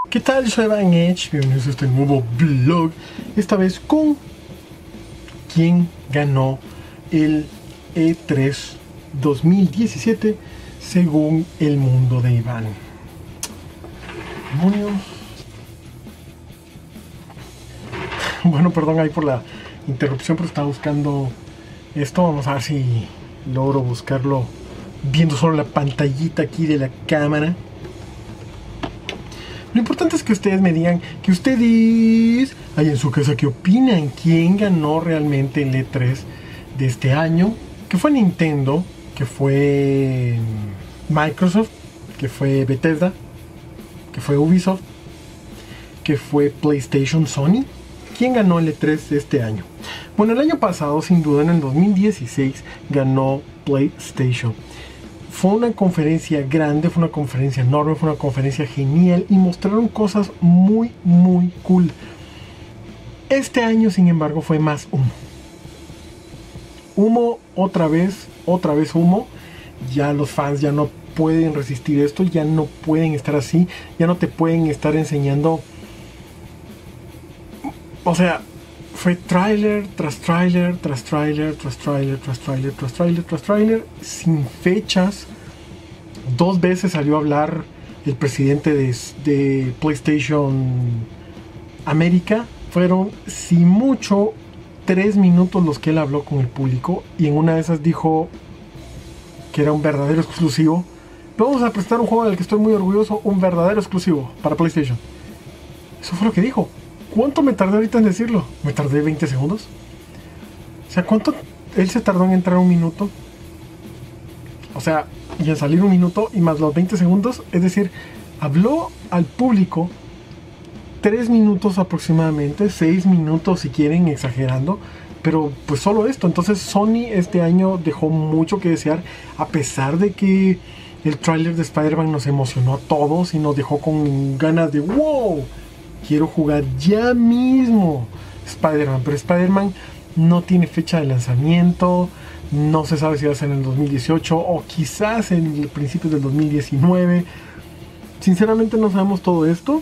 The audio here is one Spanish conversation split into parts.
¿Qué tal? Soy Van Edge, bienvenidos a este nuevo vlog. Esta vez con quién ganó el E3 2017 según el mundo de Iván. Demonios. Bueno, perdón ahí por la interrupción, pero estaba buscando esto. Vamos a ver si logro buscarlo viendo solo la pantallita aquí de la cámara. Lo importante es que ustedes me digan que ustedes, ahí en su casa, ¿qué opinan? ¿Quién ganó realmente el E3 de este año? Que fue Nintendo, que fue Microsoft, que fue Bethesda, que fue Ubisoft, que fue PlayStation, Sony. ¿Quién ganó el E3 de este año? Bueno, el año pasado, sin duda, en el 2016, ganó PlayStation. Fue una conferencia grande, fue una conferencia enorme, fue una conferencia genial y mostraron cosas muy cool. Este año, sin embargo, fue más humo. Humo, otra vez humo. Ya los fans ya no pueden resistir esto, ya no pueden estar así, ya no te pueden estar enseñando. O sea, fue tráiler tras tráiler, tras tráiler, tras tráiler, tras tráiler, tras tráiler, tras tráiler, sin fechas. 2 veces salió a hablar el presidente de PlayStation América. Fueron, si mucho, 3 minutos los que él habló con el público. Y en una de esas dijo que era un verdadero exclusivo. Vamos a prestar un juego del que estoy muy orgulloso, un verdadero exclusivo para PlayStation. Eso fue lo que dijo. ¿Cuánto me tardé ahorita en decirlo? ¿Me tardé 20 segundos? O sea, ¿cuánto él se tardó en entrar 1 minuto? O sea, y en salir 1 minuto y más los 20 segundos. Es decir, habló al público 3 minutos aproximadamente, 6 minutos si quieren, exagerando. Pero pues solo esto. Entonces Sony este año dejó mucho que desear. A pesar de que el tráiler de Spider-Man nos emocionó a todos y nos dejó con ganas de ¡wow! Quiero jugar ya mismo Spider-Man, pero Spider-Man no tiene fecha de lanzamiento, no se sabe si va a ser en el 2018 o quizás en el principio del 2019. Sinceramente no sabemos todo esto.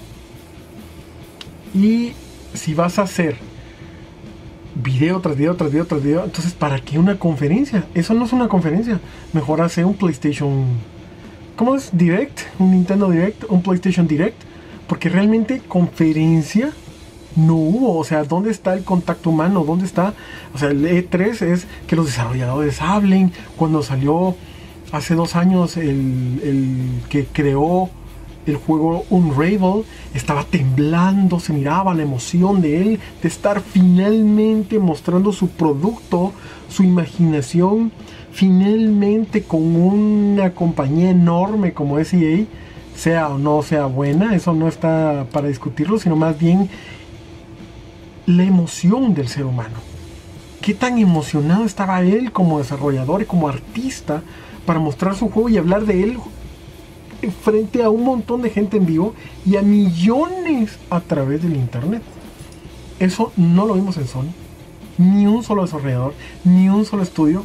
Y si vas a hacer video tras video tras video tras video, entonces ¿para qué una conferencia? Eso no es una conferencia. Mejor hacer un PlayStation, ¿cómo es? Direct, un Nintendo Direct, un PlayStation Direct. Porque realmente conferencia no hubo. O sea, ¿dónde está el contacto humano? ¿Dónde está? O sea, el E3 es que los desarrolladores hablen. Cuando salió hace 2 años el que creó el juego Unravel, estaba temblando, se miraba la emoción de él, de estar finalmente mostrando su producto, su imaginación, finalmente con una compañía enorme como es EA. Sea o no sea buena, eso no está para discutirlo, sino más bien la emoción del ser humano. ¿Qué tan emocionado estaba él como desarrollador y como artista para mostrar su juego y hablar de él frente a un montón de gente en vivo y a millones a través del internet? Eso no lo vimos en Sony. Ni un solo desarrollador, ni un solo estudio.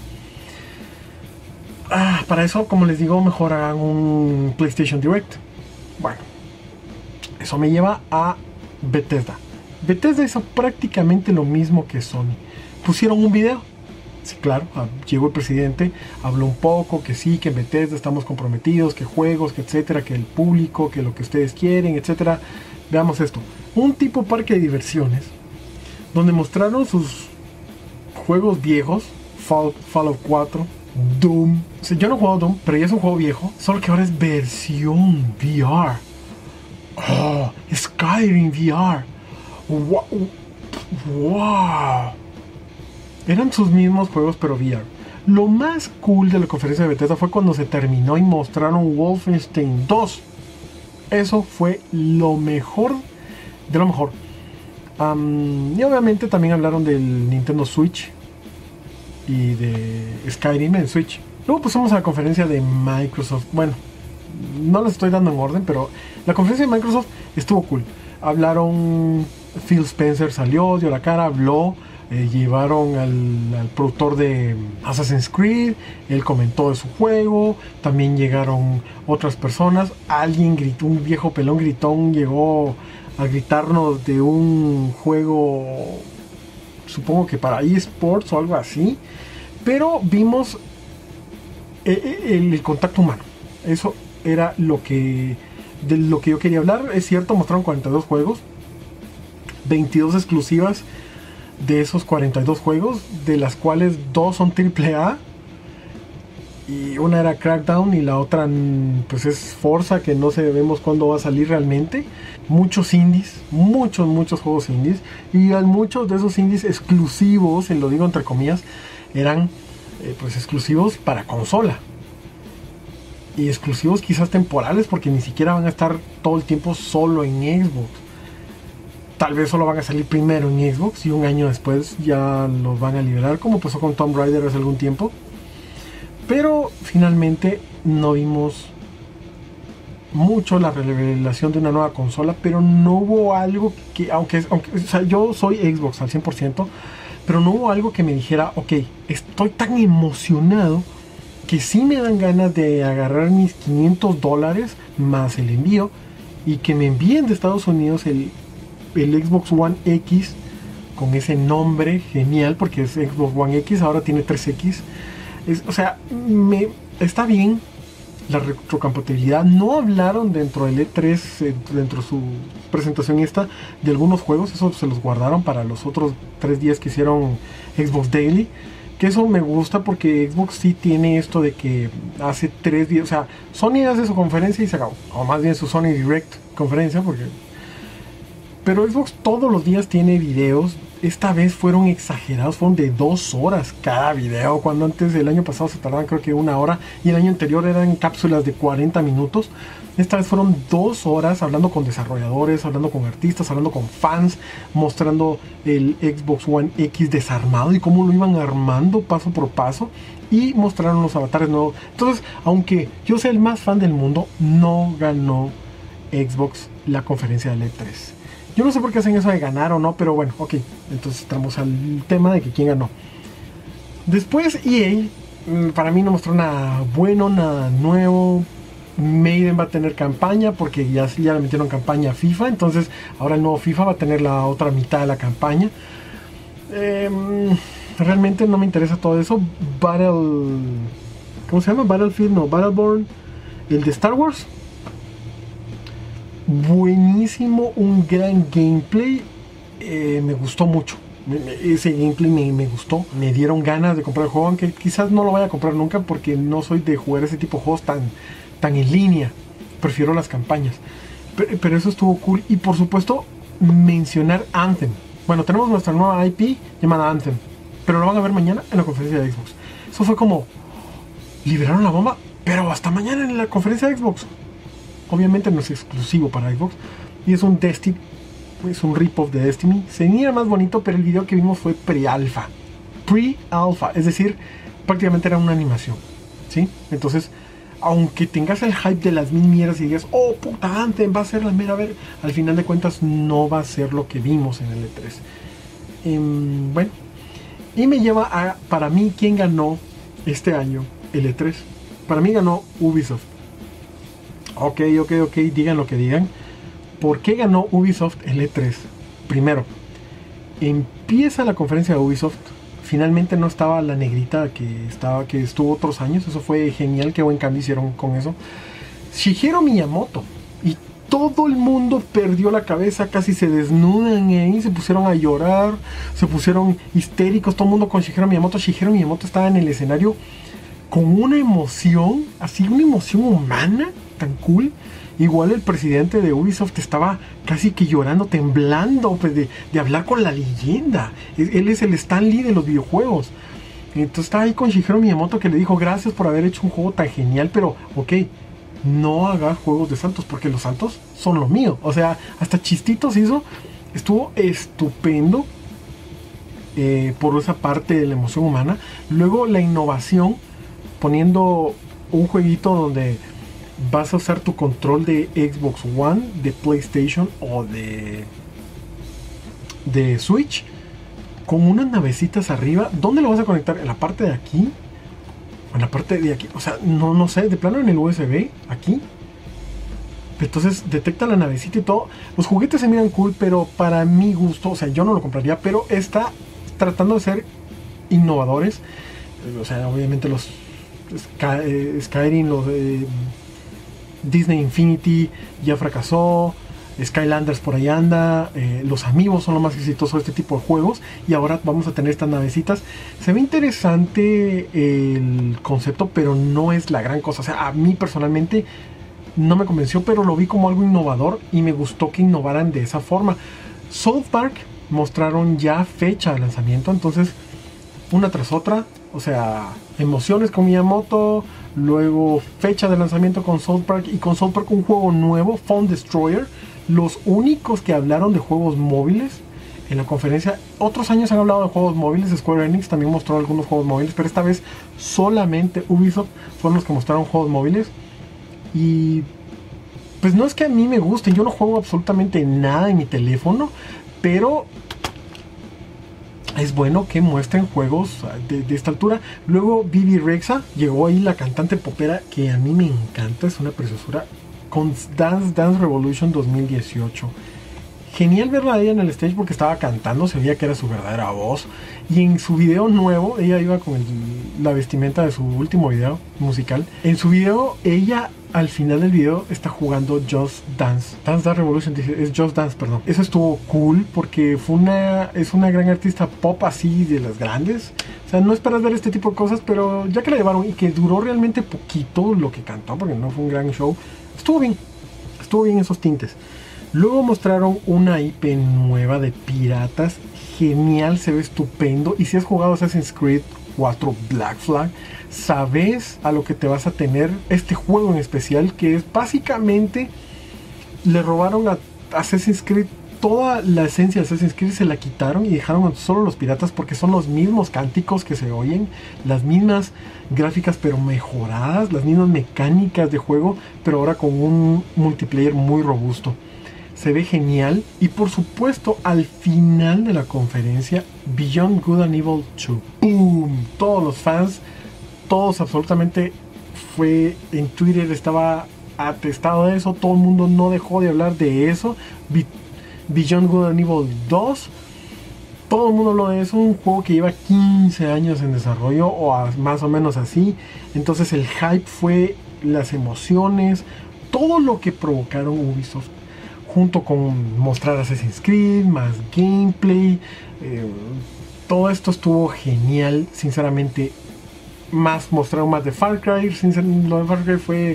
Para eso, como les digo, mejor hagan un PlayStation Direct. Bueno, eso me lleva a Bethesda. Bethesda hizo prácticamente lo mismo que Sony. Pusieron un video. Sí, claro, llegó el presidente, habló un poco, que sí, que en Bethesda estamos comprometidos, que juegos, que etcétera, que el público, que lo que ustedes quieren, etcétera. Veamos esto. Un tipo parque de diversiones, donde mostraron sus juegos viejos, Fallout 4, Doom. O sea, yo no he jugado Doom, pero ya es un juego viejo, solo que ahora es versión VR. Oh, Skyrim VR. Wow. Eran sus mismos juegos, pero VR. Lo más cool de la conferencia de Bethesda fue cuando se terminó y mostraron Wolfenstein 2. Eso fue lo mejor de lo mejor. Y obviamente también hablaron del Nintendo Switch y de Skyrim en Switch. Luego pasamos a la conferencia de Microsoft. Bueno, no les estoy dando en orden, pero la conferencia de Microsoft estuvo cool. Hablaron, Phil Spencer salió, dio la cara, habló, llevaron al productor de Assassin's Creed, él comentó de su juego, también llegaron otras personas, alguien gritó, un viejo pelón gritón llegó a gritarnos de un juego, supongo que para eSports o algo así, pero vimos el contacto humano. Eso era de lo que yo quería hablar. Es cierto, mostraron 42 juegos, 22 exclusivas de esos 42 juegos, de las cuales 2 son AAA y una era Crackdown y la otra pues es Forza, que no sabemos cuándo va a salir realmente. Muchos indies, muchos juegos indies, y muchos de esos indies exclusivos, y lo digo entre comillas, eran pues exclusivos para consola, y exclusivos quizás temporales, porque ni siquiera van a estar todo el tiempo solo en Xbox. Tal vez solo van a salir primero en Xbox y un año después ya los van a liberar, como pasó con Tomb Raider hace algún tiempo. Pero finalmente no vimos mucho la revelación de una nueva consola, pero no hubo algo que, aunque o sea, yo soy Xbox al 100%, pero no hubo algo que me dijera, ok, estoy tan emocionado que sí me dan ganas de agarrar mis $500 más el envío y que me envíen de Estados Unidos el Xbox One X con ese nombre genial, porque es Xbox One X, ahora tiene 3X. O sea, está bien la retrocompatibilidad. No hablaron dentro del E3, dentro de su presentación esta, de algunos juegos. Eso se los guardaron para los otros 3 días que hicieron Xbox Daily, que eso me gusta, porque Xbox sí tiene esto de que hace 3 días, o sea, Sony hace su conferencia y se acabó, o más bien su Sony Direct conferencia, pero Xbox todos los días tiene videos. Esta vez fueron exagerados, fueron de 2 horas cada video, cuando antes del año pasado se tardaban creo que 1 hora, y el año anterior eran cápsulas de 40 minutos. Esta vez fueron 2 horas hablando con desarrolladores, hablando con artistas, hablando con fans, mostrando el Xbox One X desarmado y cómo lo iban armando paso por paso, y mostraron los avatares nuevos. Entonces, aunque yo sea el más fan del mundo, no ganó Xbox la conferencia del E3. Yo no sé por qué hacen eso de ganar o no, pero bueno, ok. Entonces estamos al tema de que quién ganó. Después EA, para mí no mostró nada bueno, nada nuevo. Maiden va a tener campaña, porque ya le metieron campaña a FIFA. Entonces ahora el nuevo FIFA va a tener la otra mitad de la campaña. Realmente no me interesa todo eso. ¿Cómo se llama? Battlefield, no, Battleborn, el de Star Wars. Buenísimo, un gran gameplay. Me gustó mucho. Ese gameplay me gustó. Me dieron ganas de comprar el juego, aunque quizás no lo vaya a comprar nunca, porque no soy de jugar ese tipo de juegos tan en línea. Prefiero las campañas. Pero eso estuvo cool. Y por supuesto, mencionar Anthem. Bueno, tenemos nuestra nueva IP llamada Anthem, pero lo van a ver mañana en la conferencia de Xbox. Eso fue como, liberaron la bomba, pero hasta mañana en la conferencia de Xbox. Obviamente no es exclusivo para Xbox, y es un Destiny, es un rip-off de Destiny. Se mira más bonito, pero el video que vimos fue pre-alpha, es decir, prácticamente era una animación, ¿sí? Entonces, aunque tengas el hype de las mil mierdas y digas, oh puta, antes va a ser la mera ver, al final de cuentas no va a ser lo que vimos en el E3. Bueno, y me lleva a, para mí, ¿quién ganó este año el E3? Para mí ganó Ubisoft. Ok, digan lo que digan. ¿Por qué ganó Ubisoft el E3? Primero, empieza la conferencia de Ubisoft. Finalmente no estaba la negrita que estuvo otros años. Eso fue genial, qué buen cambio hicieron con eso. Shigeru Miyamoto. Y todo el mundo perdió la cabeza, casi se desnudan ahí, se pusieron a llorar, se pusieron histéricos, todo el mundo con Shigeru Miyamoto. Shigeru Miyamoto estaba en el escenario con una emoción, así una emoción humana, tan cool. Igual el presidente de Ubisoft estaba casi que llorando, temblando, pues, de hablar con la leyenda. Él es el Stan Lee de los videojuegos. Entonces estaba ahí con Shigeru Miyamoto, que le dijo gracias por haber hecho un juego tan genial, pero ok, no haga juegos de santos, porque los santos son lo mío. O sea, hasta chistitos hizo. Estuvo estupendo por esa parte de la emoción humana. Luego la innovación, poniendo un jueguito donde vas a usar tu control de Xbox One, de PlayStation o de Switch con unas navecitas arriba. ¿Dónde lo vas a conectar? ¿En la parte de aquí? ¿O en la parte de aquí? O sea, no sé, de plano en el USB, aquí. Entonces detecta la navecita y todo. Los juguetes se miran cool, pero para mi gusto, o sea, yo no lo compraría, pero está tratando de ser innovadores. O sea, obviamente los Skyrim, los Disney Infinity ya fracasó. Skylanders por ahí anda, los Amiibos son lo más exitoso de este tipo de juegos, y ahora vamos a tener estas navecitas. Se ve interesante el concepto, pero no es la gran cosa. O sea, a mí personalmente no me convenció, pero lo vi como algo innovador y me gustó que innovaran de esa forma. South Park mostraron ya fecha de lanzamiento, entonces una tras otra, o sea, emociones con Miyamoto, luego fecha de lanzamiento con South Park, y con South Park un juego nuevo, Phone Destroyer. Los únicos que hablaron de juegos móviles en la conferencia. Otros años han hablado de juegos móviles. Square Enix también mostró algunos juegos móviles, pero esta vez solamente Ubisoft fueron los que mostraron juegos móviles. Y pues no es que a mí me gusten, yo no juego absolutamente nada en mi teléfono, pero es bueno que muestren juegos de esta altura. Luego Bibi Rexha, llegó ahí la cantante popera que a mí me encanta, es una preciosura, con Dance Revolution 2018. Genial verla a ella en el stage porque estaba cantando, se veía que era su verdadera voz. Y en su video nuevo, ella iba con la vestimenta de su último video musical. En su video, ella al final del video está jugando Just Dance. Dance Revolution, es Just Dance, perdón. Eso estuvo cool porque es una gran artista pop así de las grandes. O sea, no esperas ver este tipo de cosas, pero ya que la llevaron y que duró realmente poquito lo que cantó, porque no fue un gran show, estuvo bien esos tintes. Luego mostraron una IP nueva de piratas, genial, se ve estupendo. Y si has jugado Assassin's Creed 4 Black Flag, sabes a lo que te vas a tener este juego en especial, que es básicamente, le robaron a Assassin's Creed toda la esencia de Assassin's Creed, se la quitaron y dejaron solo los piratas, porque son los mismos cánticos que se oyen, las mismas gráficas pero mejoradas, las mismas mecánicas de juego, pero ahora con un multiplayer muy robusto. Se ve genial. Y por supuesto, al final de la conferencia, Beyond Good and Evil 2. ¡Boom! Todos los fans, todos absolutamente, fue en Twitter, estaba atestado de eso. Todo el mundo no dejó de hablar de eso. Beyond Good and Evil 2. Todo el mundo habló de eso. Un juego que lleva 15 años en desarrollo, o más o menos así. Entonces el hype fue, las emociones, todo lo que provocaron Ubisoft, junto con mostrar Assassin's Creed, más gameplay, todo esto estuvo genial. Sinceramente, mostraron más de Far Cry. Lo de Far Cry fue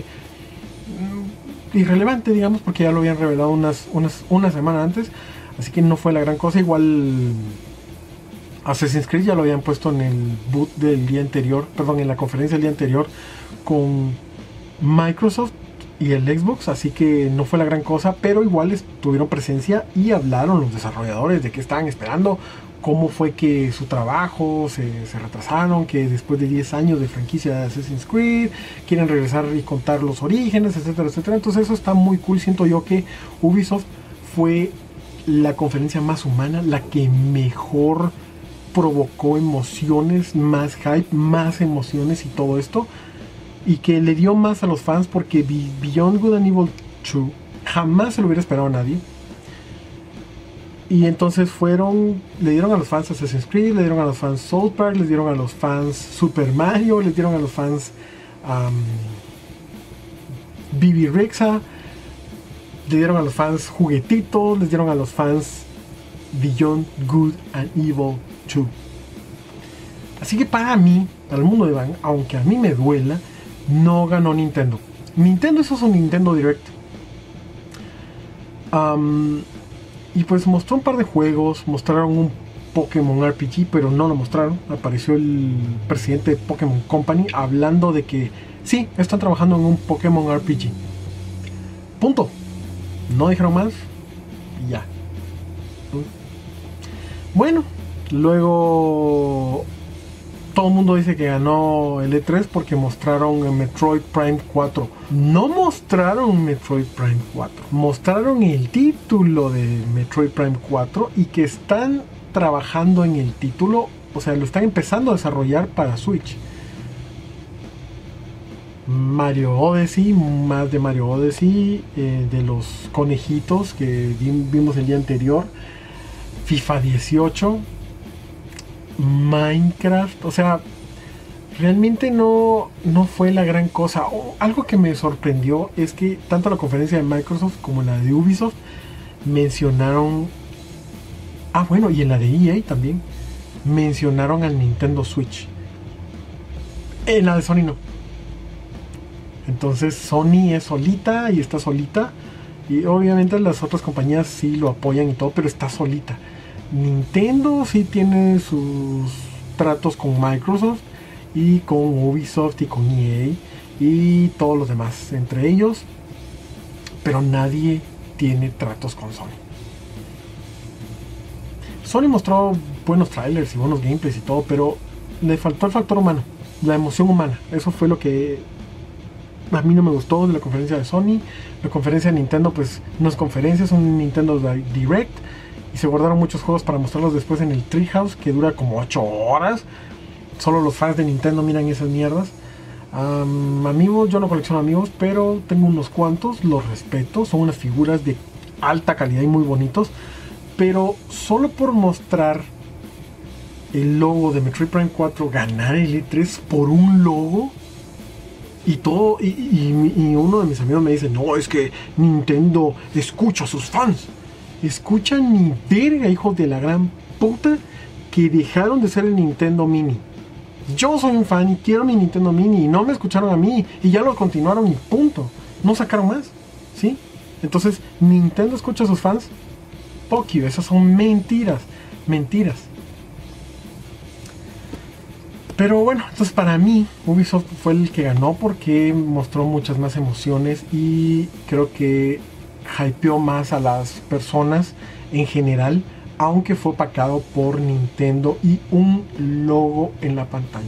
irrelevante, digamos, porque ya lo habían revelado una semana antes, así que no fue la gran cosa. Igual Assassin's Creed ya lo habían puesto en el boot del día anterior, perdón, en la conferencia del día anterior con Microsoft y el Xbox, así que no fue la gran cosa, pero igual tuvieron presencia y hablaron los desarrolladores de qué estaban esperando, cómo fue que su trabajo se retrasaron, que después de 10 años de franquicia de Assassin's Creed quieren regresar y contar los orígenes, etcétera, etcétera. Entonces eso está muy cool. Siento yo que Ubisoft fue la conferencia más humana, la que mejor provocó emociones, más hype, más emociones y todo esto, y que le dio más a los fans, porque Beyond Good and Evil 2 jamás se lo hubiera esperado a nadie. Y entonces le dieron a los fans Assassin's Creed, le dieron a los fans South Park, les dieron a los fans Super Mario, les dieron a los fans Bibi Rexha, le dieron a los fans juguetitos, les dieron a los fans Beyond Good and Evil 2. Así que para mí, para el mundo de Van, aunque a mí me duela, no ganó Nintendo. Nintendo, eso es un Nintendo Direct. Y pues mostró un par de juegos, mostraron un Pokémon RPG, pero no lo mostraron. Apareció el presidente de Pokémon Company hablando de que sí, están trabajando en un Pokémon RPG. Punto. No dijeron más y ya. Bueno, luego todo el mundo dice que ganó el E3 porque mostraron el Metroid Prime 4. No mostraron Metroid Prime 4. Mostraron el título de Metroid Prime 4 y que están trabajando en el título, o sea, lo están empezando a desarrollar para Switch. Mario Odyssey, más de Mario Odyssey, de los conejitos que vimos el día anterior, FIFA 18, Minecraft, o sea, realmente no fue la gran cosa. Algo que me sorprendió es que tanto la conferencia de Microsoft como la de Ubisoft mencionaron, bueno, y en la de EA también mencionaron al Nintendo Switch. En la de Sony no. Entonces Sony es solita y está solita, y obviamente las otras compañías sí lo apoyan y todo, pero está solita. Nintendo sí tiene sus tratos con Microsoft y con Ubisoft y con EA y todos los demás entre ellos, pero nadie tiene tratos con Sony. Sony mostró buenos trailers y buenos gameplays y todo, pero le faltó el factor humano, la emoción humana. Eso fue lo que a mí no me gustó de la conferencia de Sony. La conferencia de Nintendo pues no es conferencia, es un Nintendo Direct, y se guardaron muchos juegos para mostrarlos después en el Treehouse, que dura como 8 horas. Solo los fans de Nintendo miran esas mierdas. Amigos, yo no colecciono amigos, pero tengo unos cuantos, los respeto, son unas figuras de alta calidad y muy bonitos, pero solo por mostrar el logo de Metroid Prime 4, ganar el E3 por un logo y todo, y uno de mis amigos me dice, no, es que Nintendo escucha a sus fans. Escuchan ni verga, hijos de la gran puta, que dejaron de ser el Nintendo Mini. Yo soy un fan y quiero mi Nintendo Mini, y no me escucharon a mí y ya lo continuaron y punto. No sacaron más, ¿sí? Entonces, Nintendo escucha a sus fans. Fuck you, esas son mentiras. Pero bueno, entonces para mí Ubisoft fue el que ganó porque mostró muchas más emociones y creo que hypeó más a las personas en general, aunque fue opacado por Nintendo y un logo en la pantalla.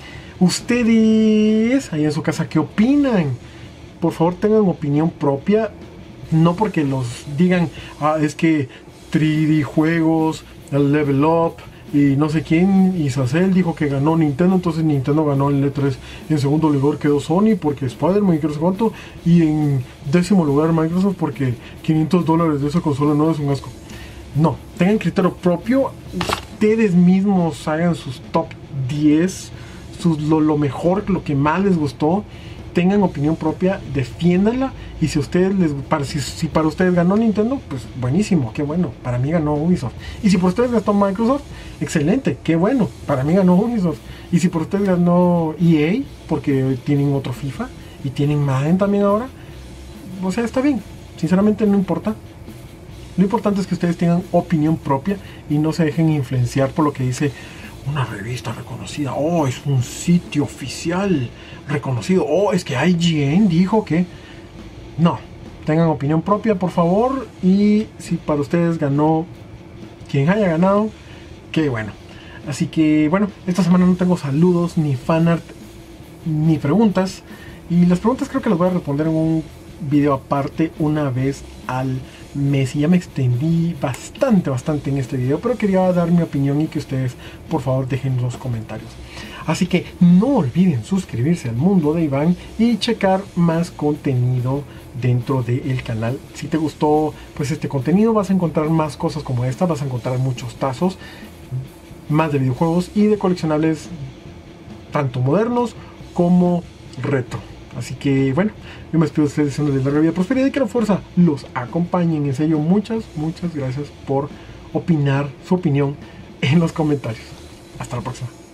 Ustedes ahí en su casa, ¿qué opinan? Por favor, tengan opinión propia, no porque los digan, es que 3D juegos, el Level Up y no sé quién, y Sacel dijo que ganó Nintendo, entonces Nintendo ganó el E3. En segundo lugar quedó Sony porque Spider-Man y no sé cuánto, y en décimo lugar Microsoft porque $500 de esa consola no es un asco. No, tengan criterio propio, ustedes mismos hagan sus top 10, lo mejor, lo que más les gustó, tengan opinión propia, defiéndanla, y si ustedes si para ustedes ganó Nintendo, pues buenísimo, qué bueno, para mí ganó Ubisoft. Y si por ustedes ganó Microsoft, excelente, qué bueno, para mí ganó Ubisoft. Y si por ustedes ganó EA, porque tienen otro FIFA y tienen Madden también ahora, o sea, está bien, sinceramente no importa. Lo importante es que ustedes tengan opinión propia y no se dejen influenciar por lo que dice una revista reconocida. Es un sitio oficial reconocido. Es que IGN dijo que... No, tengan opinión propia, por favor. Y si para ustedes ganó quien haya ganado, qué bueno. Así que bueno, esta semana no tengo saludos, ni fanart, ni preguntas. Y las preguntas creo que las voy a responder en un video aparte una vez al mes. Y ya me extendí bastante en este video, pero quería dar mi opinión y que ustedes por favor dejen los comentarios. Así que no olviden suscribirse al Mundo de Iván y checar más contenido dentro del canal. Si te gustó pues este contenido, vas a encontrar más cosas como esta, vas a encontrar muchos tazos más de videojuegos y de coleccionables, tanto modernos como retro. Así que bueno, yo me despido de ustedes deseando de larga vida, prosperidad y que la fuerza los acompañe. En serio, muchas gracias por opinar su opinión en los comentarios. Hasta la próxima.